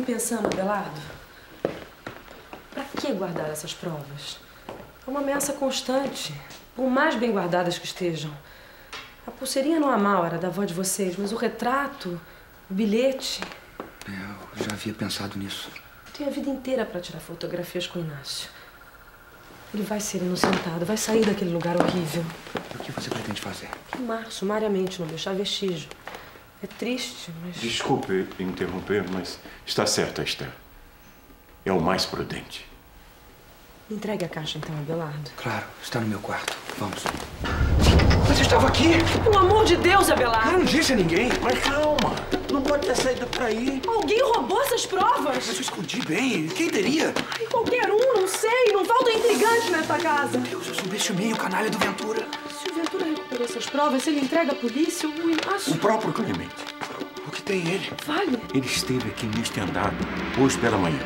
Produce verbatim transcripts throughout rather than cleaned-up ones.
pensando, Abelardo? Pra que guardar essas provas? É uma ameaça constante, por mais bem guardadas que estejam. A pulseirinha não há mal, era da avó de vocês, mas o retrato, o bilhete... É, eu já havia pensado nisso. Tenho a vida inteira pra tirar fotografias com o Inácio. Ele vai ser inocentado, vai sair daquele lugar horrível. O que você pretende fazer? Queimar sumariamente, não deixar vestígio. É triste, mas... Desculpe interromper, mas está certa, Esther. É o mais prudente. Entregue a caixa, então, Abelardo. Claro, está no meu quarto. Vamos. Mas eu estava aqui! Pelo amor de Deus, Abelardo! Eu não disse a ninguém! Mas calma! Não pode ter saído pra aí. Alguém roubou essas provas! Mas eu escondi bem. Quem teria? Ai, qualquer um, não sei. Não falta intrigante nessa casa. Meu Deus, eu subestimei o canalha do Ventura. Se o Ventura recuperou essas provas, se ele entrega à polícia, o Inácio... O próprio Clemente. O que tem ele? Vale. Ele esteve aqui neste andar hoje pela manhã.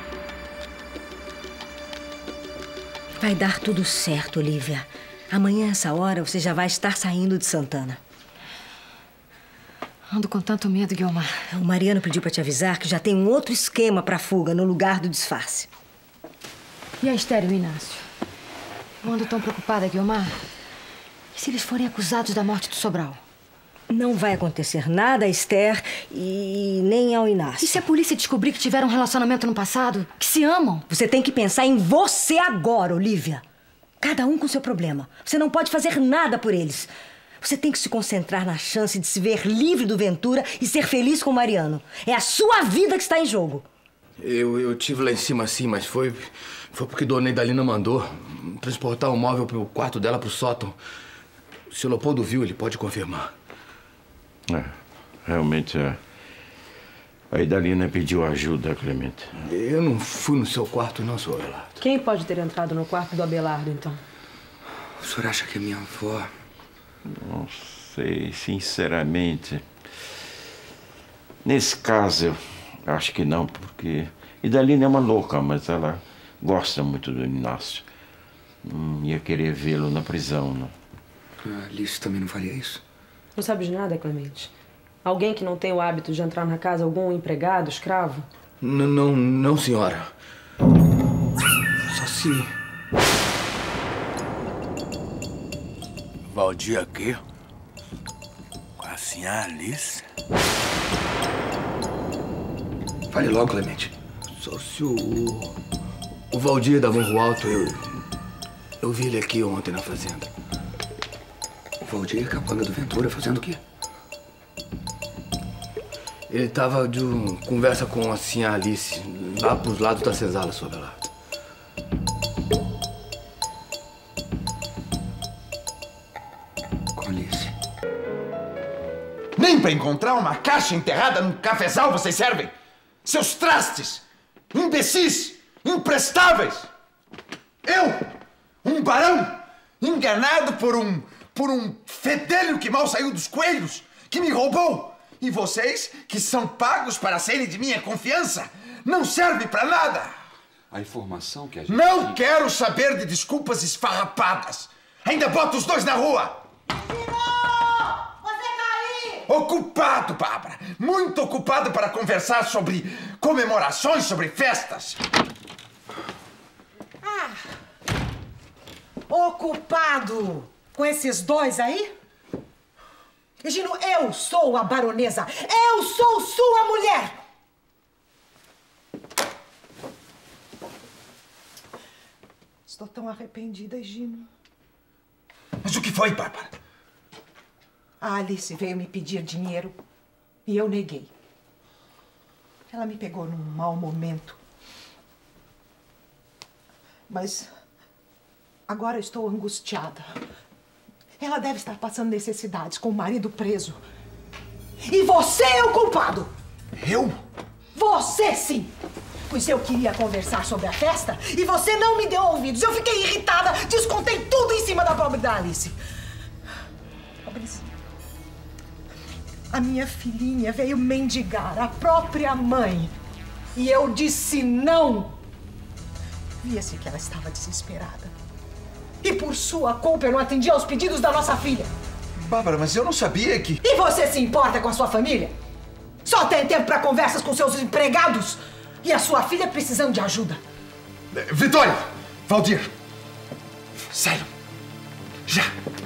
Vai dar tudo certo, Olivia. Amanhã, essa hora, você já vai estar saindo de Santana. Ando com tanto medo, Guiomar. O Mariano pediu pra te avisar que já tem um outro esquema pra fuga no lugar do disfarce. E a Esther e o Inácio? Eu ando tão preocupada, Guiomar. E se eles forem acusados da morte do Sobral? Não vai acontecer nada a Esther e nem ao Inácio. E se a polícia descobrir que tiveram um relacionamento no passado? Que se amam? Você tem que pensar em você agora, Olivia. Cada um com seu problema. Você não pode fazer nada por eles. Você tem que se concentrar na chance de se ver livre do Ventura e ser feliz com o Mariano. É a sua vida que está em jogo. Eu, eu tive lá em cima assim, mas foi, foi porque Dona Idalina mandou transportar o móvel pro quarto dela pro sótão. Se o Leopoldo viu, ele pode confirmar. É, realmente é. A Idalina pediu ajuda, Clemente. Eu não fui no seu quarto, não, senhor Abelardo. Quem pode ter entrado no quarto do Abelardo, então? O senhor acha que a minha avó... Não sei, sinceramente. Nesse caso, eu acho que não, porque Idalina é uma louca, mas ela gosta muito do Inácio. Não ia querer vê-lo na prisão, não. A Alice também não faria isso? Não sabe de nada, Clemente? Alguém que não tem o hábito de entrar na casa, algum empregado, escravo? N não, não, senhora. Só se... Valdir aqui? Com a senhora Alice? Fale logo, Clemente. Só se o... O Valdir da Morro Alto, eu... Eu vi ele aqui ontem na fazenda. O Valdir, capanga do Ventura, fazendo o quê? Ele tava de um, conversa com a senhora Alice, lá pros lados da senzala, senhor Abelardo. Com Alice. Nem pra encontrar uma caixa enterrada num cafezal vocês servem? Seus trastes! Imbecis! Imprestáveis! Eu, um barão, enganado por um... por um fedelho que mal saiu dos coelhos, que me roubou! E vocês, que são pagos para serem de minha confiança, não servem para nada! A informação que a gente... Não quero saber de desculpas esfarrapadas! Ainda bota os dois na rua! Senhor! Você caiu! Ocupado, Bárbara! Muito ocupado para conversar sobre comemorações, sobre festas! Ah! Ocupado com esses dois aí? Gino, eu sou a baronesa. Eu sou sua mulher. Estou tão arrependida, Gino. Mas o que foi, Bárbara? A Alice veio me pedir dinheiro e eu neguei. Ela me pegou num mau momento. Mas agora eu estou angustiada. Ela deve estar passando necessidades com o marido preso. E você é o culpado! Eu? Você sim! Pois eu queria conversar sobre a festa e você não me deu ouvidos. Eu fiquei irritada, descontei tudo em cima da pobre da Alice. Pobrezinha. A minha filhinha veio mendigar, a própria mãe. E eu disse não. Via-se que ela estava desesperada. E por sua culpa eu não atendi aos pedidos da nossa filha. Bárbara, mas eu não sabia que... E você se importa com a sua família? Só tem tempo para conversas com seus empregados e a sua filha precisando de ajuda. Vitória! Valdir! Saiam! Já!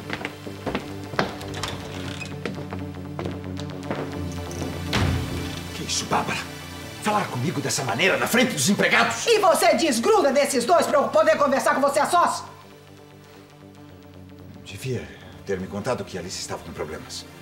Que isso, Bárbara? Falar comigo dessa maneira na frente dos empregados? E você desgruda desses dois para eu poder conversar com você a sós? Devia ter me contado que Alice estava com problemas.